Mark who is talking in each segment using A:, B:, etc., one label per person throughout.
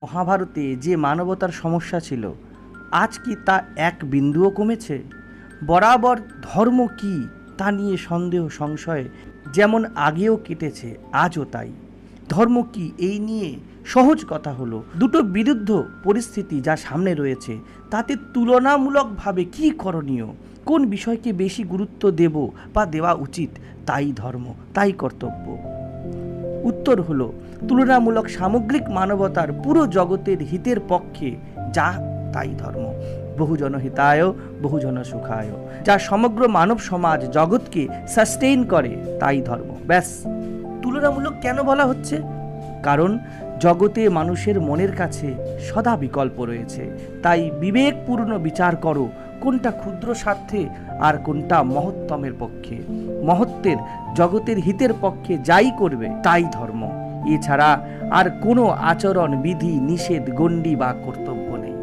A: মহাভারতে যে মানবতার সমস্যা ছিল, আজ কি তা এক বিন্দুও কমেছে? বরাবর ধর্ম কি তা নিয়ে সন্দেহ সংশয় যেমন আগেও কেটেছে, আজও তাই। ধর্ম কি এই নিয়ে সহজ কথা হলো, দুটো বিরুদ্ধ পরিস্থিতি যা সামনে রয়েছে, তাতে তুলনামূলকভাবে কি করণীয়, কোন বিষয়কে বেশি গুরুত্ব দেব বা দেওয়া উচিত, তাই ধর্ম, তাই কর্তব্য। উত্তর হলো তুলনামূলক সামগ্রিক মানবতার পুরো জগতের হিতের পক্ষে যা তাই ধর্ম। বহুজন হিতায় বহুজন সুখায়, যা সমগ্র মানব সমাজ জগৎকে সাস্টেইন করে, তাই ধর্ম। ব্যাস। তুলনামূলক কেন বলা হচ্ছে? কারণ জগতে মানুষের মনের কাছে সদা বিকল্প রয়েছে। তাই বিবেকপূর্ণ বিচার করো কোনটা ক্ষুদ্র স্বার্থে আর কোনটা মহত্তমের পক্ষে। মহত্বের জগতের হিতের পক্ষে যাই করবে তাই ধর্ম। এছাড়া আর কোনো আচরণ বিধি নিষেধ গণ্ডি বা কর্তব্য নেই।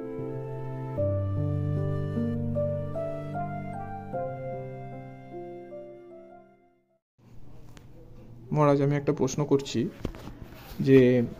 B: মহারাজ, আমি একটা প্রশ্ন করছি যে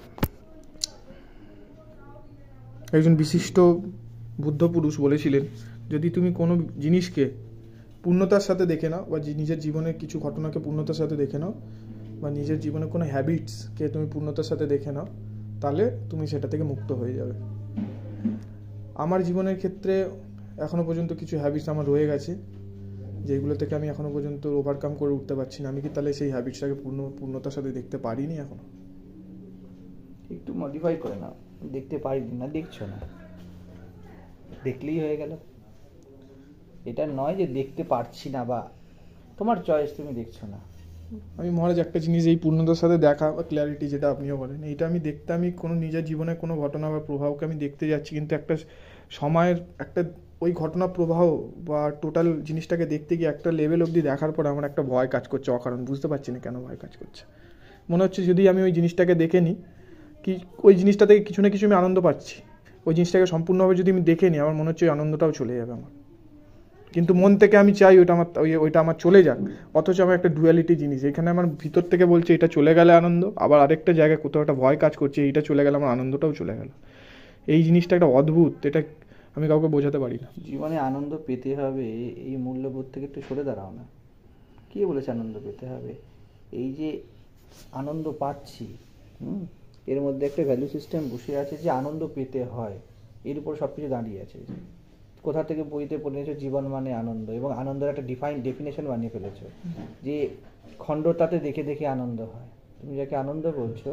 B: একজন বিশিষ্ট বুদ্ধ পুরুষ বলেছিলেন, যদি তুমি কোনো জিনিসকে পূর্ণতার সাথে দেখে নাও বা নিজের জীবনের কিছু ঘটনাকে পূর্ণতার সাথে দেখে নাও বা নিজের জীবনের কোনো হ্যাবিটসকে তুমি পূর্ণতার সাথে দেখে নাও, তাহলে তুমি সেটা থেকে মুক্ত হয়ে যাবে। আমার জীবনের ক্ষেত্রে এখনো পর্যন্ত কিছু হ্যাবিটস আমার রয়ে গেছে, যেগুলো থেকে আমি এখনো পর্যন্ত ওভারকাম করে উঠতে পারছি না। আমি কি তাহলে সেই হ্যাবিটসটাকে পূর্ণতার সাথে দেখতে পারিনি? এখনো
C: একটু মডিফাই করে নাও। দেখতে পারিনি না, দেখছো না, দেখলেই হয়ে গেল। এটা নয় যে দেখতে পারছি না বা তোমার চয়েস, তুমি দেখছো না।
B: আমি মহারাজ একটা জিনিস, এই পূর্ণতার সাথে দেখা বা ক্ল্যারিটি যেটা আপনিও বলেন, এইটা আমি দেখতে, আমি কোনো নিজের জীবনে কোনো ঘটনা বা প্রভাবকে আমি দেখতে যাচ্ছি, কিন্তু একটা সময়ের একটা ওই ঘটনা প্রবাহ বা টোটাল জিনিসটাকে দেখতে গিয়ে একটা লেভেল অবধি দেখার পর আমার একটা ভয় কাজ করছে, অকারণ বুঝতে পারছি না কেন ভয় কাজ করছে। মনে হচ্ছে যদি আমি ওই জিনিসটাকে দেখে নিই, কি ওই জিনিসটা থেকে কিছু না কিছু আমি আনন্দ পাচ্ছি, ওই জিনিসটাকে সম্পূর্ণভাবে যদি আমি দেখে নিই, আমার মনে হচ্ছে ওই আনন্দটাও চলে যাবে আমার। কিন্তু মন থেকে আমি চাই ওইটা আমার চলে যাক, অথচ আমার একটা ডুয়ালিটি জিনিস এখানে, আমার ভিতর থেকে বলছে এটা চলে গেলে আনন্দ, আবার আরেকটা জায়গায় কোথাও একটা ভয় কাজ করছে, এইটা চলে গেলে আমার আনন্দটাও চলে গেল। এই জিনিসটা একটা অদ্ভুত, এটা আমি কাউকে বোঝাতে পারি না।
C: জীবনে আনন্দ পেতে হবে, এই মূল্যবোধ থেকে একটু সরে দাঁড়াও না। কে বলেছে আনন্দ পেতে হবে? এই যে আনন্দ পাচ্ছি, এর মধ্যে একটা ভ্যালু সিস্টেম বসে আছে যে আনন্দ পেতে হয়, এর উপর সব কিছু দাঁড়িয়ে আছে। কোথা থেকে বইতে পড়ে নিয়েছো জীবন মানে আনন্দ, এবং আনন্দের একটা ডেফিনেশন বানিয়ে ফেলেছো যে খণ্ডতাতে দেখে দেখে আনন্দ হয়। তুমি যাকে আনন্দ বলছো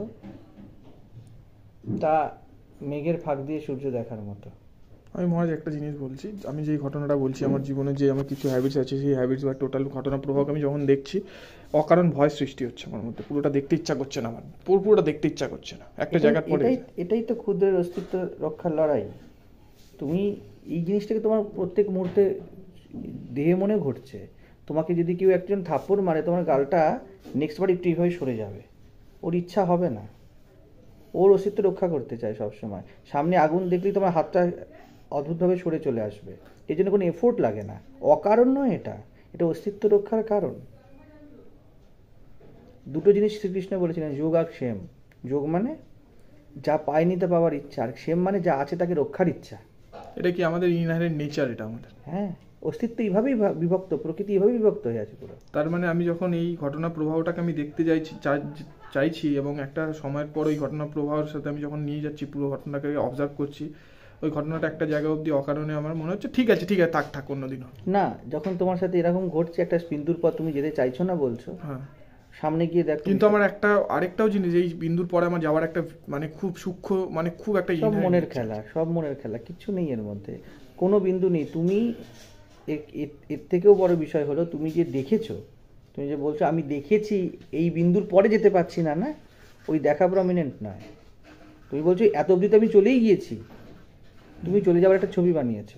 C: তা মেঘের ফাঁক দিয়ে সূর্য দেখার মতো।
B: আমি মহারাজ একটা জিনিস বলছি, আমি যেই ঘটনাটা বলছি, আমার জীবনে যে আমার কিছু হ্যাবিটস আছে, সেই হ্যাবিটস বা টোটাল ঘটনা প্রভাব আমি যখন দেখছি, অকারণ ভয় সৃষ্টি হচ্ছে আমার মধ্যে। পুরোটা দেখতে ইচ্ছা করছে না, আমার পুরোটা দেখতে ইচ্ছা করছে না, একটা জায়গার পরে।
C: এটাই তো ক্ষুদ্রের অস্তিত্ব রক্ষার লড়াই। তুমি এই জিনিসটাকে তোমার প্রত্যেক মুহূর্তে দেহে মনে ঘটছে। তোমাকে যদি কেউ একজন থাপ্পড় মারে, তোমার গালটা নেক্সট বার একটু এইভাবে সরে যাবে, ওর ইচ্ছা হবে না। ওর অস্তিত্ব রক্ষা করতে চায় সবসময়। সামনে আগুন দেখলেই তোমার হাতটা অদ্ভুতভাবে সরে চলে আসবে। এই জন্য কোনো এফোর্ট লাগে না, অকারণ নয়, এটা অস্তিত্ব রক্ষার কারণ। দুটো জিনিস শ্রীকৃষ্ণ বলেছিলেন, যোগ আর ক্ষেম। যোগ মানে যা পায়নি তা পাওয়ার ইচ্ছা, আর ক্ষেম মানে যা আছে তাকে রক্ষার ইচ্ছা।
B: এটা কি আমাদের ইনহারেন্ট নেচার? এটা আমাদের,
C: হ্যাঁ, অস্তিত্ব এইভাবেই বিভক্ত, প্রকৃতি এইভাবেই বিভক্ত হয়ে আছে পুরো।
B: তার মানে আমি যখন এই ঘটনা প্রবাহটাকে আমি দেখতে চাইছি এবং একটা সময়ের পর ওই ঘটনা প্রবাহের সাথে আমি যখন নিয়ে যাচ্ছি, পুরো ঘটনাকে অবজার্ভ করছি, ওই ঘটনাটা একটা জায়গা অবধি অকারণে আমার মনে হচ্ছে ঠিক আছে থাক অন্যদিনও
C: না। যখন তোমার সাথে এরকম ঘটছে, একটা বিন্দুর পর তুমি যেতে চাইছো না বলছো, হ্যাঁ, সামনে গিয়ে দেখো।
B: কিন্তু আমার আরেকটাও জিনিস, এই বিন্দুর পরে আমার যাওয়ার একটা মানে খুব সূক্ষ্ম, মানে খুব একটা
C: সব মনের খেলা, কিচ্ছু নেই এর মধ্যে, কোনো বিন্দু নেই। তুমি এর থেকেও বড় বিষয় হলো তুমি যে দেখেছো, তুমি যে বলছো আমি দেখেছি, এই বিন্দুর পরে যেতে পারছি না, না, ওই দেখা প্রমিনেন্ট নয়। তুমি বলছো এত অবধি তো আমি চলেই গিয়েছি, তুমি চলে যাওয়ার একটা ছবি বানিয়েছো।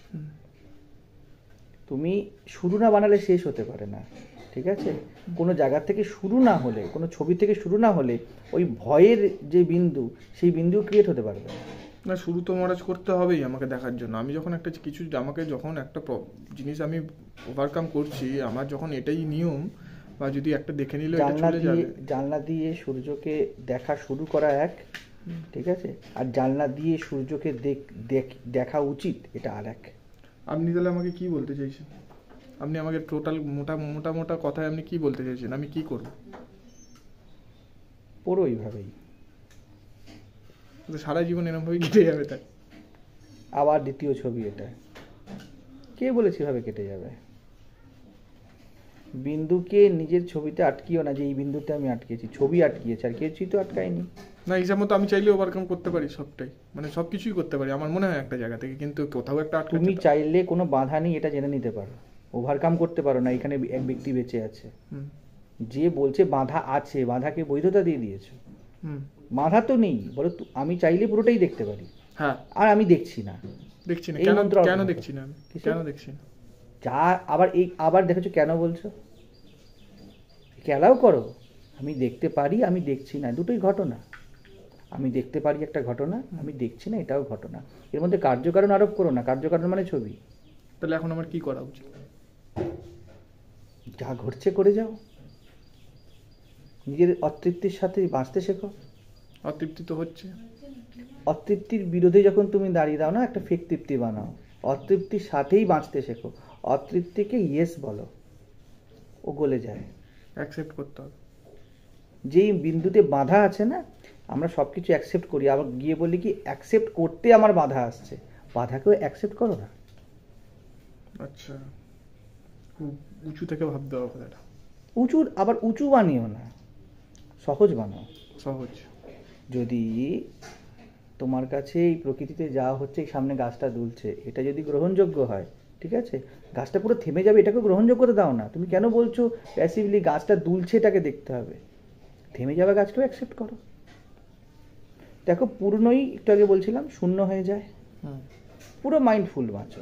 C: তুমি শুরু না বানালে শেষ হতে পারে না, ঠিক আছে? কোনো জায়গা থেকে শুরু না হলে, কোনো ছবি থেকে শুরু না হলে, ওই ভয়ের যে বিন্দু, সেই বিন্দু ক্রিয়েট হতে পারবে
B: না। শুরু তো মহারাজ করতে হবেই আমাকে দেখার জন্য। আমি যখন একটা কিছু, আমাকে যখন একটা জিনিস আমি ওভারকাম করছি, আমার যখন এটাই নিয়ম, বা যদি একটা দেখে নিলে এটা চলে যাবে।
C: জানলা দিয়ে সূর্যকে দেখা শুরু করা এক, ঠিক আছে? আর জানলা দিয়ে সূর্যকে দেখা উচিত, এটা আর এক।
B: আপনি তাহলে আমাকে কি বলতে চাইছেন? আপনি আমাকে টোটাল মোটা মোটা মোটা কথায় আপনি কি বলতে চাইছেন? আমি কি করব?
C: পুরো এইভাবেই
B: তো সারা জীবন এরকমভাবেই কেটে যাবে তাই?
C: আবার দ্বিতীয় ছবি এটা। কে বলেছে এভাবে কেটে যাবে? বিন্দুকে নিজের ছবিতে আটকিও না যে এই বিন্দুতে আমি আটকেছি। ছবি আটকিয়েছে, আর কিছুই তো আটকায়নি।
B: না, হিসাব মতো আমি চাইলে ওভারকাম করতে পারি সবটাই, মানে সব কিছুই করতে পারি আমার মনে হয় একটা জায়গা থেকে, কিন্তু কোথাও একটা
C: তুমি
B: আটকাচ্ছে।
C: চাইলে কোনো বাধা নেই এটা জেনে নিতে পারো, ওভারকাম করতে পারো না। এখানে এক ব্যক্তি বেঁচে আছে,
B: হুম
C: যে বলছে বাধা আছে, বাধাকে বৈধতা দিয়ে দিয়েছো।
B: হুম
C: বাধা তো নেই, বলো আমি চাইলে পুরোটাই দেখতে পারি,
B: হ্যাঁ
C: আর আমি দেখছি না।
B: দেখছি না।
C: এই
B: কেন
C: মন্ত্র
B: কেন
C: অর্থ
B: দেখছি না আমি?
C: কিসের?
B: কেন দেখছি না?
C: যা আবার দেখেছো কেন বলছো? খেলাও করো, আমি দেখতে পারি, আমি দেখছি না, দুটোই ঘটনা। আমি দেখতে পারি একটা ঘটনা, আমি দেখছি না এটাও ঘটনা। এর মধ্যে কার্যকারণ আরোপ করো না, কার্যকারণ মানে ছবি।
B: তাহলে এখন আমার কি করা উচিত?
C: যা ঘটছে করে যাও, নিজের অতৃপ্তির সাথে বাঁচতে শেখো।
B: অতৃপ্তি তো হচ্ছে।
C: অতৃপ্তির বিরোধে যখন তুমি দাঁড়িয়ে দাও না, একটা ফেক তৃপ্তি বানাও। অতৃপ্তির সাথেই বাঁচতে শেখো। অতৃপ্তিকে ইয়েস বলো, ও গলে যায়।
B: অ্যাকসেপ্ট করতে হবে।
C: যেই বিন্দুতে বাধা আছে না, আমরা সব কিছু অ্যাকসেপ্ট করি, আবার গিয়ে বলি কি অ্যাকসেপ্ট করতে আমার বাধা আসছে। বাধাকেও অ্যাকসেপ্ট করো না।
B: আচ্ছা, খুব উঁচু থেকে ভাবতে হবে কথাটা।
C: আবার উঁচু বানিও না, সহজ বানাও।
B: সহজ।
C: যদি তোমার কাছে এই প্রকৃতিতে যা হচ্ছে, এই সামনে গাছটা দুলছে, এটা যদি গ্রহণযোগ্য হয়, ঠিক আছে, গাছটা পুরো থেমে যাবে, এটাকে গ্রহণযোগ্যতা দাও না। তুমি কেন বলছো প্যাসিভলি গাছটা দুলছে, এটাকে দেখতে হবে? থেমে যাবে গাছকেও অ্যাকসেপ্ট করো। দেখো পূর্ণই, একটু আগে বলছিলাম, শূন্য হয়ে যায়। পুরো মাইন্ডফুল বাঁচো।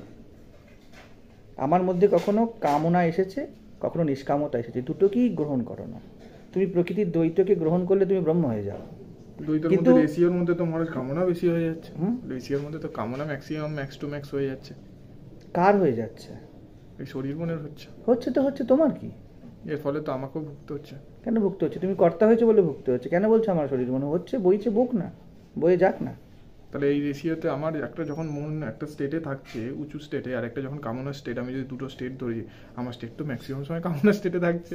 C: আমার মধ্যে কখনো কামনা এসেছে, কখনো নিষ্কামতা এসেছে, দুটোকেই গ্রহণ করো না। তুমি প্রকৃতির দ্বৈতকে গ্রহণ করলে তুমি ব্রহ্ম হয়ে যাও।
B: দ্বৈতের
C: কিন্তু
B: মধ্যে রেশিওর মধ্যে তো মহারাজ কামনা বেশি হয়ে যাচ্ছে। রেশিওর মধ্যে তো কামনা ম্যাক্সিমাম, ম্যাক্স টু ম্যাক্স হয়ে যাচ্ছে।
C: কার হয়ে যাচ্ছে?
B: এই শরীর মনের হচ্ছে।
C: হচ্ছে তো হচ্ছে, তোমার কি?
B: এর ফলে তো আমাকেও ভুগতে হচ্ছে।
C: কেন ভুগতে হচ্ছে? তুমি কর্তা হয়েছে বলে ভুগতে হচ্ছে। কেন বলছো আমার শরীর মনে হচ্ছে? বইছে, বুক না, বয়ে যাক না।
B: তাহলে এই রেশিওতে আমার একটা যখন মন একটা স্টেটে থাকছে, উঁচু স্টেটে, আর একটা যখন কামনার স্টেট, আমি যদি দুটো স্টেট ধরি, আমার স্টেট তো ম্যাক্সিমাম সময় কামনার স্টেটে থাকছে।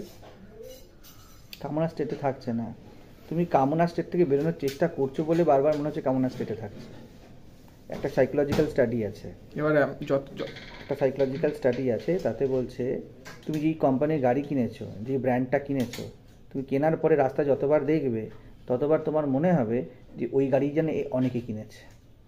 C: কামনা স্টেটে থাকছে না, তুমি কামনা স্টেট থেকে বেরোনোর চেষ্টা করছো বলে বারবার মনে হচ্ছে কামনা স্টেটে থাকছে। একটা সাইকোলজিক্যাল স্টাডি আছে,
B: এবারে
C: একটা সাইকোলজিক্যাল স্টাডি আছে, তাতে বলছে তুমি যেই কোম্পানির গাড়ি কিনেছো, যে ব্র্যান্ডটা কিনেছো, তুমি কেনার পরে রাস্তা যতবার দেখবে, ততবার তোমার মনে হবে যে ওই গাড়ি যেন অনেকে কিনেছে।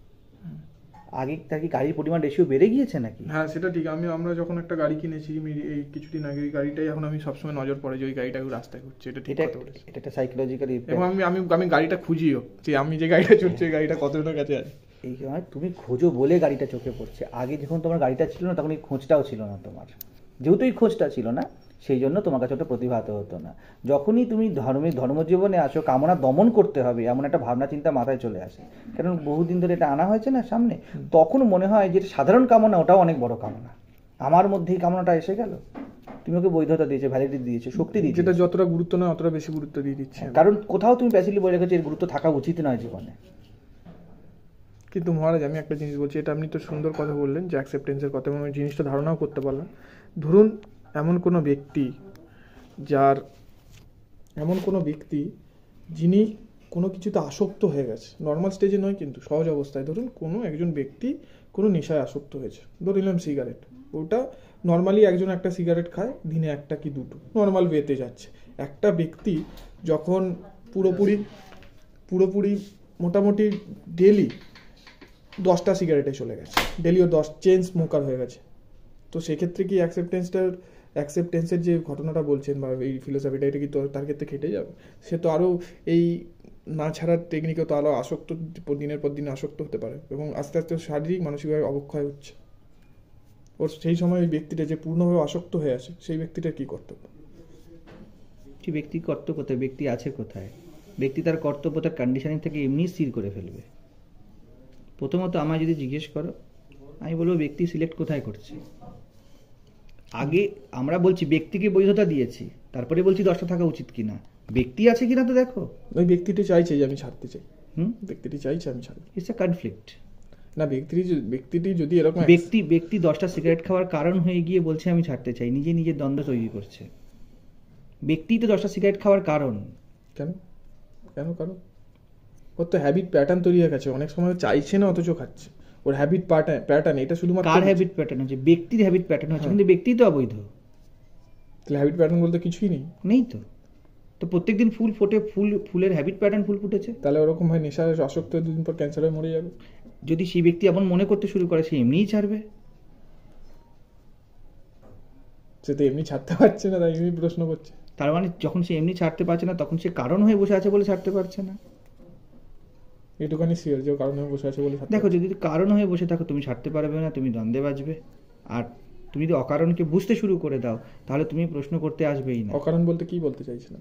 C: আগে তার কি গাড়ির পরিমাণ রেশিও বেড়ে গিয়েছে নাকি?
B: হ্যাঁ, সেটা ঠিক। আমরা যখন একটা গাড়ি কিনেছি, এই কিছুদিন আগে, ওই গাড়িটাই এখন আমি সবসময় নজর পড়ে যে ওই গাড়িটা রাস্তায় ঘুরছে। এটা ঠিক কথা বলেছি।
C: এটা একটা সাইকোলজিক্যাল
B: এবং আমি গাড়িটা খুঁজিও যে আমি যে গাড়িটা চড়ছি, ওই গাড়িটা কতজনের কাছে আছে।
C: এই তুমি খোঁজো বলে গাড়িটা চোখে পড়ছে। আগে যখন তোমার গাড়িটা ছিল না, তখন এই খোঁজটাও ছিল না তোমার। যেহেতু এই খোঁজটা ছিল না, সেই জন্য তোমার কাছে ওটা প্রতিভাত হতো না। যখনই তুমি ধর্মজীবনে আসো, কামনা দমন করতে হবে এমন একটা ভাবনা চিন্তা মাথায় চলে আসে, কারণ বহুদিন ধরে এটা আনা হয়েছে না সামনে, তখন মনে হয় যে সাধারণ কামনা ওটাও অনেক বড় কামনা। আমার মধ্যে এই কামনাটা এসে গেল, তুমি ওকে বৈধতা দিয়েছে, ভ্যালিডিটি দিয়েছে, শক্তি দিয়েছে।
B: যেটা যতটা গুরুত্ব নয় অতটা বেশি গুরুত্ব দিয়ে দিচ্ছে।
C: কারণ কোথাও তুমি প্যাসিভলি বলে রেখেছো এর গুরুত্ব থাকা উচিত নয় জীবনে।
B: কিন্তু মহারাজ, আমি একটা জিনিস বলছি, এটা আপনি তো সুন্দর কথা বললেন যে অ্যাকসেপ্টেন্সের কথা, এবং আমি জিনিসটা ধারণাও করতে পারলাম। ধরুন এমন কোনো ব্যক্তি যিনি কোনো কিছুতে আসক্ত হয়ে গেছে, নর্মাল স্টেজে নয় কিন্তু সহজ অবস্থায়, ধরুন কোনো একজন ব্যক্তি কোনো নেশায় আসক্ত হয়েছে, ধরলাম সিগারেট। ওটা নর্মালি একজন একটা সিগারেট খায় দিনে একটা কি দুটো, নর্মাল ওয়েতে যাচ্ছে। একটা ব্যক্তি যখন পুরোপুরি মোটামুটি ডেলি 10টা সিগারেটে চলে গেছে, ডেলিও 10 চেইন স্মোকার হয়ে গেছে, তো সেক্ষেত্রে কি অ্যাকসেপ্টেন্সের যে ঘটনাটা বলছেন বা এই ফিলোসফিটা, এটা কি তো তার ক্ষেত্রে খেটে যাবে? সে তো আরও এই না ছাড়ার টেকনিকে তো আরও আসক্ত, দিনের পর দিন আসক্ত হতে পারে, এবং আস্তে আস্তে শারীরিক মানসিকভাবে অবক্ষয় হচ্ছে ওর। সেই সময় ওই ব্যক্তিটা যে পূর্ণভাবে আসক্ত হয়ে আছে, সেই ব্যক্তিটার কী কর্তব্য?
C: ব্যক্তি কর্তব্য কোথায়? ব্যক্তি আছে কোথায়? ব্যক্তি তার কর্তব্য তার কন্ডিশনিং থেকে এমনি স্থির করে ফেলবে। প্রথমত আমায় যদি জিজ্ঞেস করো, আমি বলবো ব্যক্তি সিলেক্ট কোথায় করছে। আগে আমরা বলছি ব্যক্তিকে বৈধতা দিয়েছি, তারপরে বলছি 10টা থাকা উচিত কিনা। ব্যক্তি আছে কিনা তো দেখো।
B: ওই ব্যক্তিটি চাইছে যে আমি ছাড়তে চাই, ব্যক্তিটি চাইছে আমি ছাড়বো।
C: It's a conflict.
B: না, ব্যক্তিটি যদি এরকম
C: ব্যক্তি 10টা সিগারেট খাওয়ার কারণ হয়ে গিয়ে বলছে আমি ছাড়তে চাই, নিজের দ্বন্দ্ব তৈরি করছে। ব্যক্তি তো 10টা সিগারেট খাওয়ার কারণ।
B: কেন কারণ ওর তো হ্যাবিট প্যাটার্ন তৈরি হয়ে গেছে, অনেক সময় চাইছে না অথচ খাচ্ছে। ওর হ্যাবিট প্যাটার্ন এটা শুধুমাত্র
C: কার হ্যাবিট প্যাটার্ন হচ্ছে? ব্যক্তির হ্যাবিট প্যাটার্ন হচ্ছে, কিন্তু ব্যক্তি তো অবৈধ।
B: তাহলে হ্যাবিট প্যাটার্ন বলতে কিছুই
C: নেই তো প্রত্যেকদিন ফুল ফোটে, ফুলের হ্যাবিট প্যাটার্ন ফুল ফুটেছে।
B: তাহলে ওরকম হয় নেশার আসক্ত হয়ে 2 দিন পর ক্যান্সার হয়ে মরে যাবে।
C: যদি সেই ব্যক্তি এমন মনে করতে শুরু করে, সে এমনিই ছাড়বে।
B: সে তো এমনি ছাড়তে পারছে না, তাই এমনি প্রশ্ন করছে।
C: তার মানে যখন সে এমনি ছাড়তে পারছে না, তখন সে কারণ হয়ে বসে আছে বলে ছাড়তে পারছে না।
B: এটুখানি শিওর যে কারণে বসে আছে বলে।
C: দেখো, যদি কারণ হয়ে বসে থাকো, তুমি ছাড়তে পারবে না, তুমি দ্বন্দ্বে বাজবে। আর তুমি যদি অকারণকে বুঝতে শুরু করে দাও, তাহলে তুমি প্রশ্ন করতে আসবেই না।
B: অকারণ বলতে কি বলতে চাইছিলাম?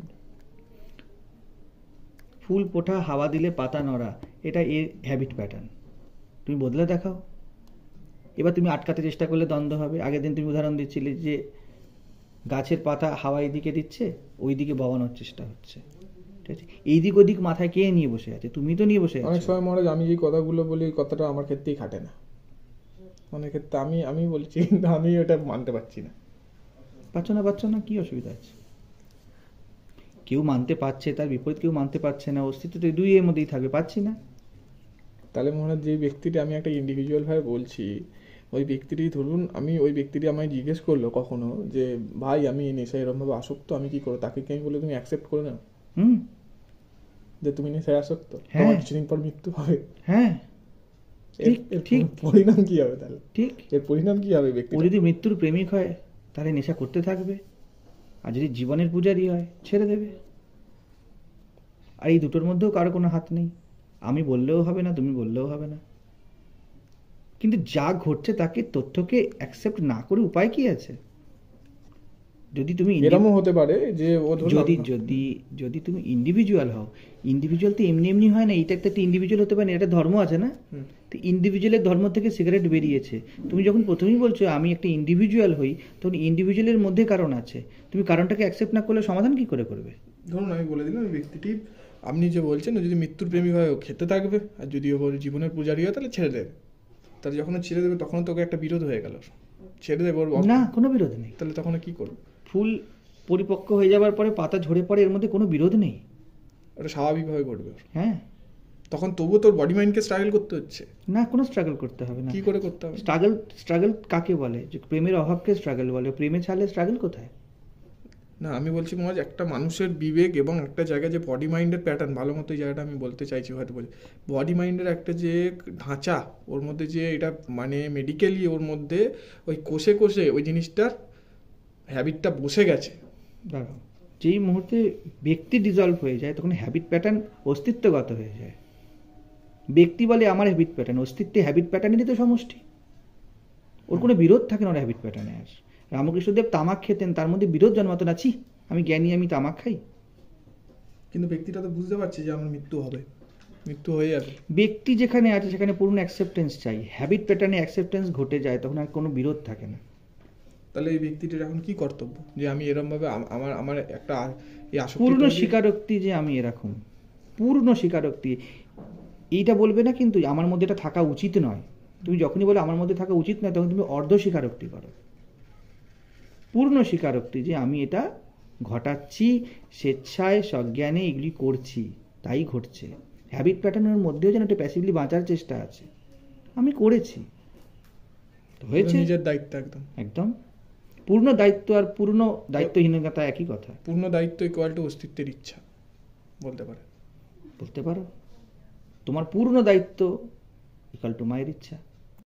C: ফুল পোঠা, হাওয়া দিলে পাতা নড়া, এটা এর হ্যাবিট প্যাটার্ন। তুমি বদলে দেখাও। এবার তুমি আটকাতে চেষ্টা করলে দ্বন্দ্ব হবে। আগের দিন তুমি উদাহরণ দিচ্ছিলে যে গাছের পাতা হাওয়া এইদিকে দিচ্ছে, ওই দিকে বওয়ানোর চেষ্টা হচ্ছে, ঠিক আছে? এইদিক ওদিক মাথায় কে নিয়ে বসে আছে? তুমি তো নিয়ে বসে আছো।
B: অনেক সময় মহারাজ আমি যে কথাগুলো বলি, ওই কথাটা আমার ক্ষেত্রেই খাটে না। অনেক ক্ষেত্রে আমি বলছি, কিন্তু আমি ওটা মানতে পারছি না।
C: পাচ্ছ না, কি অসুবিধা আছে? কেউ মানতে পারছে, তার বিপরীত কেউ মানতে পারছে না, অস্তিত্ব তো দুই এর মধ্যেই থাকবে। পাচ্ছি না,
B: তাহলে মহারাজ যে ব্যক্তিটি আমি একটা ইন্ডিভিজুয়াল ভাবে বলছি, ওই ব্যক্তিটি ধরুন ওই ব্যক্তিটি আমায় জিজ্ঞেস করলো কখনো যে ভাই আমি এই নেশায় এরকমভাবে আসক্ত, আমি কি করবো? তাকে কি আমি বলে তুমি অ্যাকসেপ্ট করে নাও যে তুমি নেশায় আসক্ত, তোমার কিছুদিন পর মৃত্যু হবে?
C: হ্যাঁ,
B: ঠিক। পরিণাম কি হবে তাহলে?
C: ঠিক,
B: এর পরিণাম কি হবে? ব্যক্তি
C: ও যদি মৃত্যুর প্রেমিক হয়, তাহলে নেশা করতে থাকবে। আর যদি জীবনের পূজারী হয়, ছেড়ে দেবে। আর এই দুটোর মধ্যেও কারো কোনো হাত নেই। আমি বললেও হবে না, তুমি বললেও হবে না। কিন্তু যা ঘটছে তাকে, তথ্যকে অ্যাকসেপ্ট না করে উপায় কি আছে? যদি তুমি
B: এরকমও হতে পারে যে
C: যদি তুমি ইন্ডিভিজুয়াল হও, ইন্ডিভিজুয়াল তো এমনি হয় না। এটা একটা ইন্ডিভিজুয়াল হতে পারে না, এটা ধর্ম আছে না? তো ইন্ডিভিজুয়ালের ধর্ম থেকে সিগারেট বেরিয়েছে। তুমি যখন প্রথমেই বলছো আমি একটা ইন্ডিভিজুয়াল হই, তখন ইন্ডিভিজুয়ালের মধ্যে কারণ আছে। তুমি কারণটাকে অ্যাকসেপ্ট না করলে সমাধান কি করে করবে?
B: ধরুন আমি বলে দিলাম, ওই ব্যক্তিটি আপনি যে বলছেন, ও যদি মৃত্যুর প্রেমিক হয় ও খেতে থাকবে, আর যদি ও জীবনের পূজারী হয় তাহলে ছেড়ে দেবে। তাহলে যখন ছেড়ে দেবে তখন তোকে একটা বিরোধ হয়ে গেল, ছেড়ে দেবে
C: না, কোনো বিরোধ নেই।
B: তাহলে তখন কি করবে?
C: ফুল পরিপক্ক হয়ে যাওয়ার পরে পাতা ঝরে পড়ে, এর মধ্যে কোনো বিরোধ নেই।
B: ওটা স্বাভাবিকভাবে ঘটবে।
C: হ্যাঁ,
B: তখন তবুও তোর বডি মাইন্ডকে স্ট্রাগল করতে হচ্ছে
C: না, কোনো স্ট্রাগল করতে হবে না।
B: কি করে করতে হবে?
C: স্ট্রাগল কাকে বলে? যে প্রেমের অভাবকে স্ট্রাগল বলে। প্রেমে ছাড়লে স্ট্রাগল কোথায়?
B: না, আমি বলছি মহারাজ, একটা মানুষের বিবেক এবং একটা জায়গায় যে বডি মাইন্ডের প্যাটার্ন, ভালো মতো এই জায়গাটা আমি বলতে চাইছি, হয়তো বলি বডি মাইন্ডের একটা যে ঢাঁচা, ওর মধ্যে যে এটা মানে মেডিকেলি ওর মধ্যে ওই কোষে ওই জিনিসটার হ্যাবিটটা বসে গেছে।
C: দাঁড়াও, যেই মুহূর্তে ব্যক্তি ডিজলভ হয়ে যায়, তখন হ্যাবিট প্যাটার্ন অস্তিত্বগত হয়ে যায়। ব্যক্তি বলে আমার হ্যাবিট প্যাটার্ন, অস্তিত্বে হ্যাবিট প্যাটার্নই তো সমষ্টি। ওর কোনো বিরোধ থাকে না ওর হ্যাবিট প্যাটার্নে। আর রামকৃষ্ণদেব তামাক খেতেন, তার মধ্যে বিরোধ জন্মাতো না, আমি জ্ঞানী, আমি তামাক খাই।
B: কিন্তু ব্যক্তিটা তো বুঝতে পারছে যে আমার মৃত্যু হবে, মৃত্যু হয়ে যাবে।
C: ব্যক্তি যেখানে আছে সেখানে পূর্ণ অ্যাকসেপ্টেন্স চাই। হ্যাবিট প্যাটার্নে অ্যাকসেপ্টেন্স ঘটে যায়, তখন আর কোনো বিরোধ থাকে না।
B: তাহলে এই ব্যক্তিটির এখন কি কর্তব্য? যে আমি এরকম ভাবে আমার একটা
C: পূর্ণ স্বীকারোক্তি যে আমি এরকম, পূর্ণ স্বীকারোক্তি। এইটা বলবে না কিন্তু আমার মধ্যে এটা থাকা উচিত নয়। তুমি যখনই বলো আমার মধ্যে থাকা উচিত নয়, তখন তুমি অর্ধ স্বীকারোক্তি করো। পূর্ণ স্বীকারোক্তি যে আমি এটা ঘটাচ্ছি, স্বেচ্ছায় সজ্ঞানে এগুলি করছি, তাই ঘটছে। হ্যাবিট প্যাটার্নের মধ্যেও যেন একটা প্যাসিভলি বাঁচার চেষ্টা আছে, আমি করেছি, হয়েছে।
B: নিজের দায়িত্ব একদম
C: পূর্ণ দায়িত্ব আর পূর্ণ দায়িত্বহীনতা একই কথা।
B: পূর্ণ দায়িত্ব ইকুয়াল টু অস্তিত্বের ইচ্ছা বলতে পারো।
C: তোমার পূর্ণ দায়িত্ব ইকুয়াল টু মায়ের ইচ্ছা।